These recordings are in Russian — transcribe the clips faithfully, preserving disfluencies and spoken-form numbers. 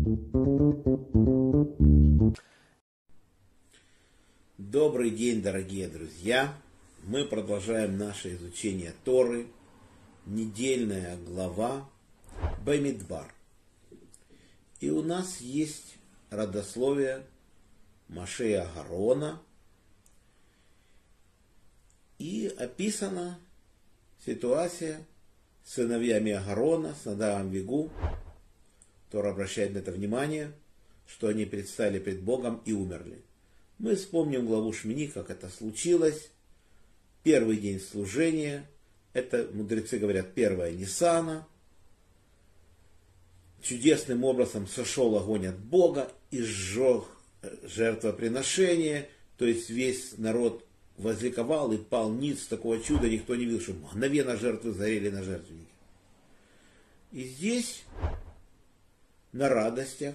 Добрый день, дорогие друзья! Мы продолжаем наше изучение Торы, недельная глава Бамидбар. И у нас есть родословие Моше и Аарона, и описана ситуация с сыновьями Аарона, с Надавом и Авигу. Тора обращает на это внимание, что они предстали пред Богом и умерли. Мы вспомним главу Шмини, как это случилось. Первый день служения, это, мудрецы говорят, первая Ниссана. Чудесным образом сошел огонь от Бога и сжег жертвоприношение, то есть весь народ возликовал и пал ниц, такого чуда никто не видел, что мгновенно жертвы загорели на жертвеннике. И здесь на радостях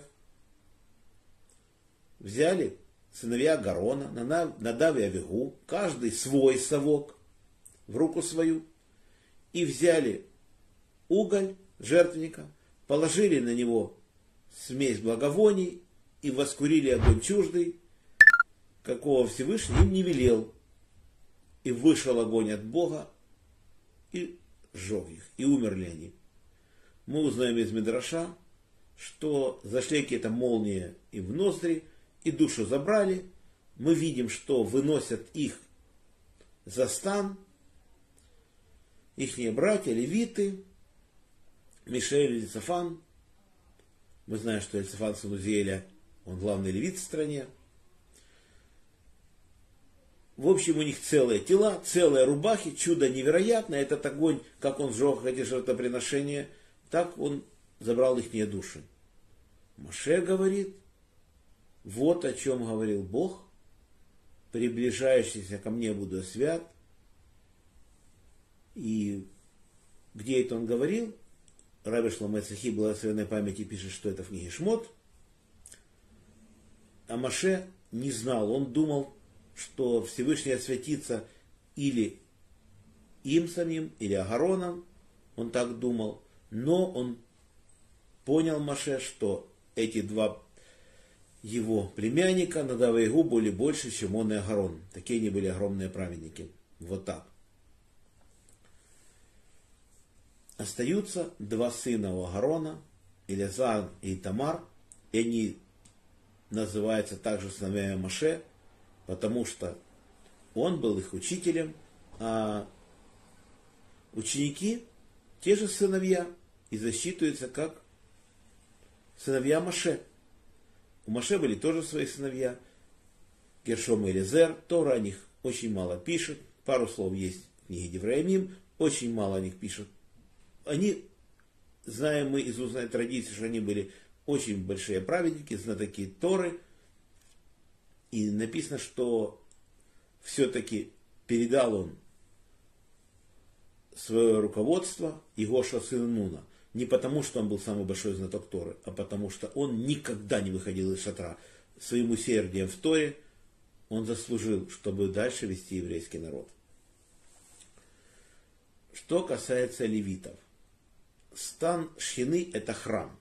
взяли сыновья Аарона, Надав и Авигу, каждый свой совок в руку свою, и взяли уголь жертвенника, положили на него смесь благовоний и воскурили огонь чуждый, какого Всевышний им не велел. И вышел огонь от Бога и сжег их, и умерли они. Мы узнаем из Мидраша, что зашли какие-то молнии им в ноздри, и душу забрали. Мы видим, что выносят их за стан ихние братья, левиты, Мишель и Элицафан. Мы знаем, что Элицафан сын Узиэля, он главный левит в стране. В общем, у них целые тела, целые рубахи, чудо невероятное. Этот огонь, как он сжег эти жертвоприношения, так он забрал ихние души. Моше говорит, вот о чем говорил Бог, приближающийся ко мне буду свят. И где это он говорил? Раби Шломо Цахи, благословенной памяти, пишет, что это в книге Шмот. А Моше не знал, он думал, что Всевышний освятится или им самим, или Аароном, он так думал. Но он понял, Моше, что эти два его племянника, Надав и Авигу, были больше, чем он и Аарон. Такие они были огромные праведники. Вот так. Остаются два сына у Аарона, Элиазар и Итамар. И они называются также сыновьями Моше, потому что он был их учителем, а ученики, те же сыновья, и засчитываются как сыновья Моше. У Моше были тоже свои сыновья, Гершом и Элиэзер. Тора о них очень мало пишет, пару слов есть в книге Девраимим, очень мало о них пишет. Они, знаем мы из устной традиции, что они были очень большие праведники, знатоки Торы. И написано, что все-таки передал он свое руководство Игоша сыну Нуна. Не потому, что он был самый большой знаток Торы, а потому, что он никогда не выходил из шатра. Своим усердием в Торе он заслужил, чтобы дальше вести еврейский народ. Что касается левитов. Стан Шхины – это храм.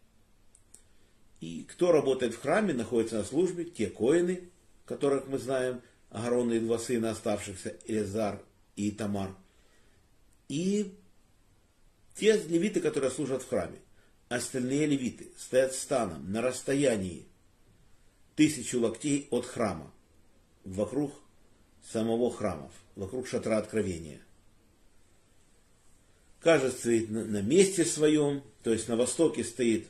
И кто работает в храме, находится на службе, те коэны, которых мы знаем, Аарон и два сына оставшихся, Элиазар и Итамар. И те левиты, которые служат в храме. Остальные левиты стоят станом на расстоянии тысячу локтей от храма, вокруг самого храма, вокруг шатра откровения. Каждый стоит на месте своем, то есть на востоке стоит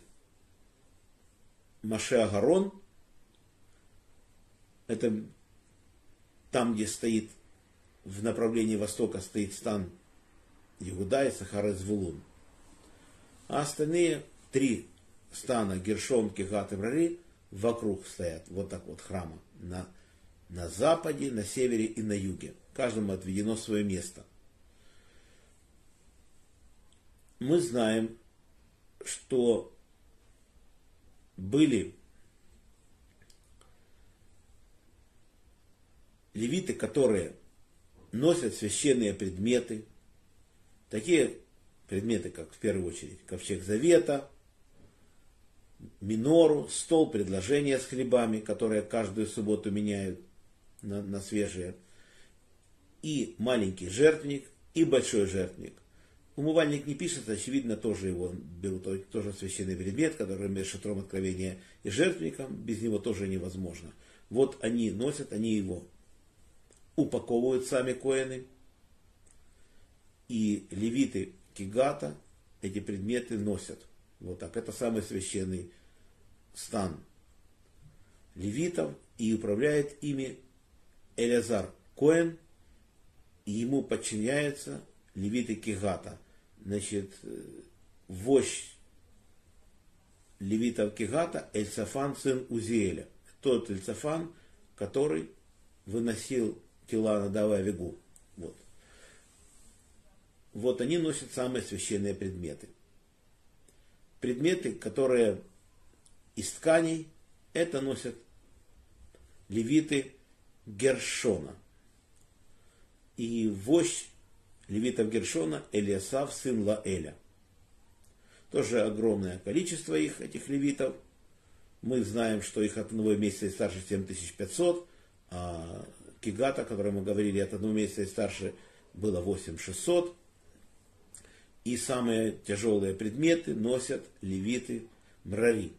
Моше Аарон, это там, где стоит в направлении востока, стоит стан Иуда и Исахар и Звулун. А остальные три стана Гершом, Кехат и Мрари вокруг стоят, вот так вот, храма, на, на западе, на севере и на юге. Каждому отведено свое место. Мы знаем, что были левиты, которые носят священные предметы, такие предметы, как в первую очередь ковчег Завета, минору, стол предложения с хлебами, которые каждую субботу меняют на, на свежие, и маленький жертвенник, и большой жертвенник. Умывальник не пишется, очевидно, тоже его берут, тоже священный предмет, который между шатром откровения и жертвенником, без него тоже невозможно. Вот они носят, они его упаковывают сами коэны, и левиты Кегата эти предметы носят. Вот так. Это самый священный стан левитов, и управляет ими Элиазар коэн, и ему подчиняются левиты Кегата. Значит, вождь левитов Кегата Эльцафан, сын Узиэля. Тот Эльцафан, который выносил тела Надава и Авигу. Вот. Вот они носят самые священные предметы. Предметы, которые из тканей, это носят левиты Гершона. И вождь левитов Гершона Элиасав, сын Лаэля. Тоже огромное количество их, этих левитов. Мы знаем, что их от одного месяца и старше семь тысяч пятьсот, а Кегата, о котором мы говорили, от одного месяца и старше было восемь тысяч шестьсот. И самые тяжелые предметы носят левиты Мрари.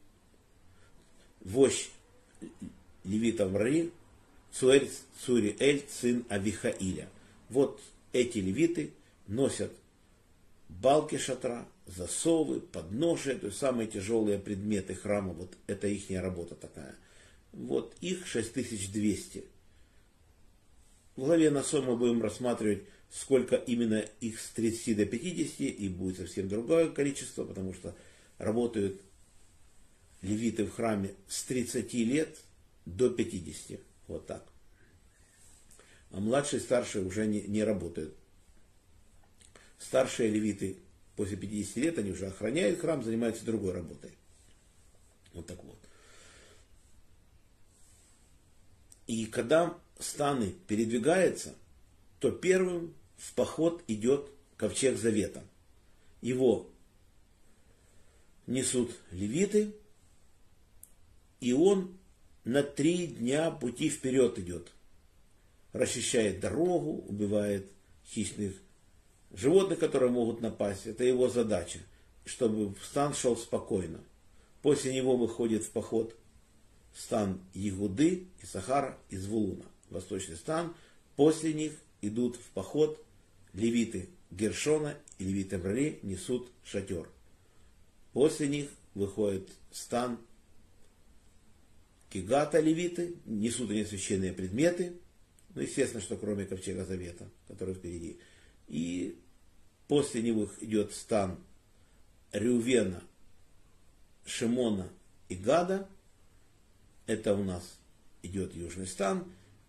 Вождь левитов Мрари Цуэль Цуриэль, сын Авихаиля. Вот эти левиты носят балки шатра, засовы, подножия, то есть самые тяжелые предметы храма. Вот это их работа такая. Вот их шесть тысяч двести. В главе Насой мы будем рассматривать, сколько именно их с тридцати до пятидесяти, и будет совсем другое количество, потому что работают левиты в храме с тридцати лет до пятидесяти. Вот так. А младшие и старшие уже не, не работают. Старшие левиты после пятидесяти лет, они уже охраняют храм, занимаются другой работой. Вот так вот. И когда станы передвигаются, то первым в поход идет ковчег завета. Его несут левиты, и он на три дня пути вперед идет. Расчищает дорогу, убивает хищных животных, которые могут напасть. Это его задача, чтобы стан шел спокойно. После него выходит в поход стан Егуды, Исахара и Звулуна, восточный стан. После них идут в поход левиты Гершона и левиты Мрари, несут шатер. После них выходит стан Кегата левиты, несут они священные предметы, ну, естественно, что кроме ковчега завета, который впереди. И после них идет стан Рювена, Шимона и Гада. Это у нас идет южный стан.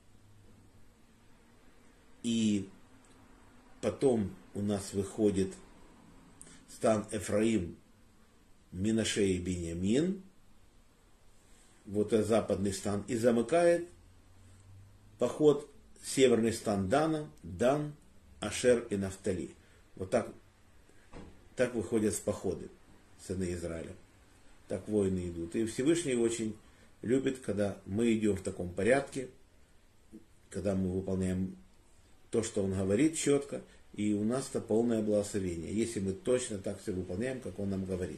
И потом у нас выходит стан Эфраим, Минаше и Биньямин. Вот это западный стан. И замыкает поход северный стан Дана, Дан, Ашер и Нафтали. Вот так, так выходят в походы сыны Израиля. Так воины идут. И Всевышний очень любит, когда мы идем в таком порядке, когда мы выполняем то, что Он говорит четко, и у нас-то полное благословение, если мы точно так все выполняем, как Он нам говорит.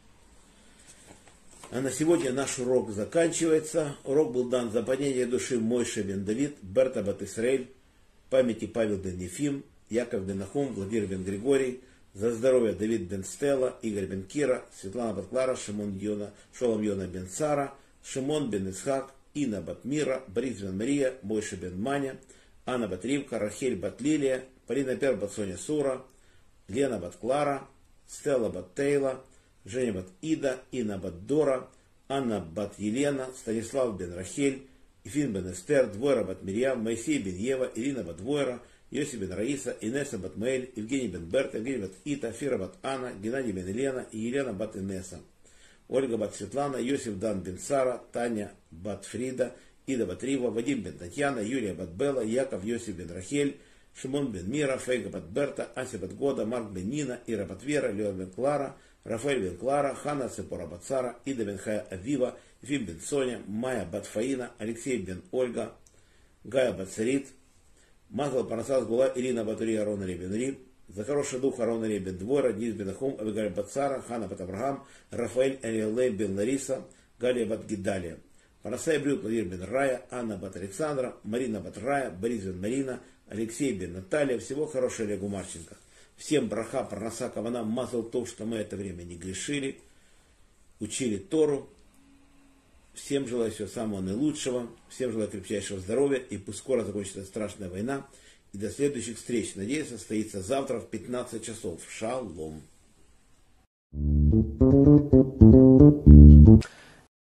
А на сегодня наш урок заканчивается. Урок был дан за поднятие души Мойше бен Давид, Берта бат Исраэль, памяти Павел бен Ефим, Яков бен Нахум, Владимир бен Григорий, за здоровье Давид бен Стелла, Игорь бен Кира, Светлана бат Клара, Шимон Йона, Шолом Йона бен Сара, Шимон бен Исхак, Ина бат Мира, Борис бен Мария, Мойше бен Маня, Анна бат Ривка, Рахель бат Лилия, Полина Пер бат Соня Сура, Лена бат Клара, Стелла бат Тейла, Женя бат Ида, Ина бат Дора, Анна бат Елена, Станислав бен Рахель, Ифин бен Эстер, Двойра бат Мирьям, Моисей бен Ева, Ирина бат Двойра, Йоси бен Раиса, Инесса бат Маэль, Евгений бен Берт, Евгений бат Ита, Фира бат Анна, Геннадий бен Елена и Елена бат Инесса, Ольга бат Светлана, Йосиф дан бен Сара, Таня бат Фрида, Ида бат Рива, Вадим бен Татьяна, Юлия бат Белла, Яков Йосиф бен Рахель, Шимон бен Мира, Фейга бат Берта, Ася бат Года, Марк бен Нина, Ира бат Вера, Лео бен Клара, Рафаэль бен Клара, Хана Цепора Бацара, Ида бен Хая Авива, Ефим бен Соня, Майя Батфаина, Алексей бен Ольга, Гая Бацарит, Мазал Парнасас Гула, Ирина Батури, Арона Ребен Ри, за хороший дух Арона Ребен Двора, Диз бен Ахум, Абигаль Бацара, Хана Бат Авраам, Рафаэль Элиэлей бен Лариса, Галия Бат Гидалия, Парасай Брюд Владимир бен Рая, Анна Бат Александра, Марина Бат Рая, Борис бен Марина, Алексей бен Наталья. Всего хорошего Олегу Марченко. Всем браха, парнаса, кавана, мазал то, что мы это время не грешили, учили Тору. Всем желаю всего самого наилучшего, всем желаю крепчайшего здоровья, и пусть скоро закончится страшная война. И до следующих встреч. Надеюсь, состоится завтра в пятнадцать часов. Шалом.